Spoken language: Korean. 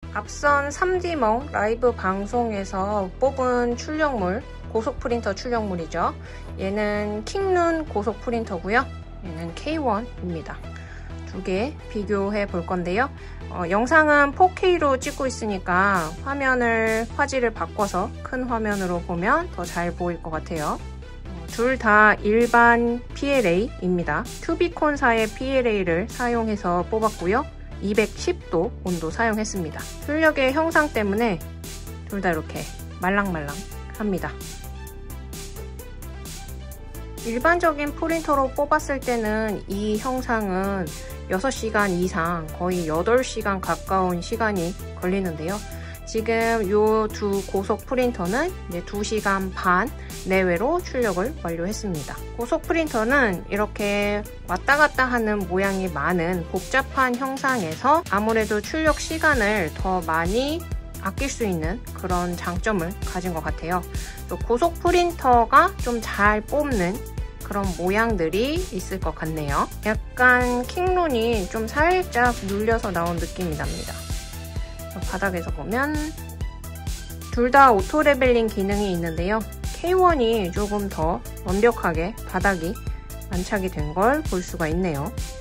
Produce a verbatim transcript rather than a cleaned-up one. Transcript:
앞선 삼디몽 라이브 방송에서 뽑은 출력물, 고속 프린터 출력물이죠. 얘는 킹룬 고속 프린터고요. 얘는 케이원입니다. 두 개 비교해 볼 건데요. 어, 영상은 포케이로 찍고 있으니까 화면을 화질을 바꿔서 큰 화면으로 보면 더 잘 보일 것 같아요. 어, 둘 다 일반 피엘에이입니다. 큐비콘사의 피엘에이를 사용해서 뽑았고요. 이백십 도 온도 사용했습니다. 출력의 형상 때문에 둘 다 이렇게 말랑말랑합니다. 일반적인 프린터로 뽑았을 때는 이 형상은 여섯 시간 이상, 거의 여덟 시간 가까운 시간이 걸리는데요. 지금 이 두 고속 프린터는 이제 두 시간 반 내외로 출력을 완료했습니다. 고속 프린터는 이렇게 왔다 갔다 하는 모양이 많은 복잡한 형상에서 아무래도 출력 시간을 더 많이 아낄 수 있는 그런 장점을 가진 것 같아요. 또 고속 프린터가 좀 잘 뽑는 그런 모양들이 있을 것 같네요. 약간 킹룬이 좀 살짝 눌려서 나온 느낌이 납니다. 바닥에서 보면 둘 다 오토 레벨링 기능이 있는데요. 케이원이 조금 더 완벽하게 바닥이 안착이 된 걸 볼 수가 있네요.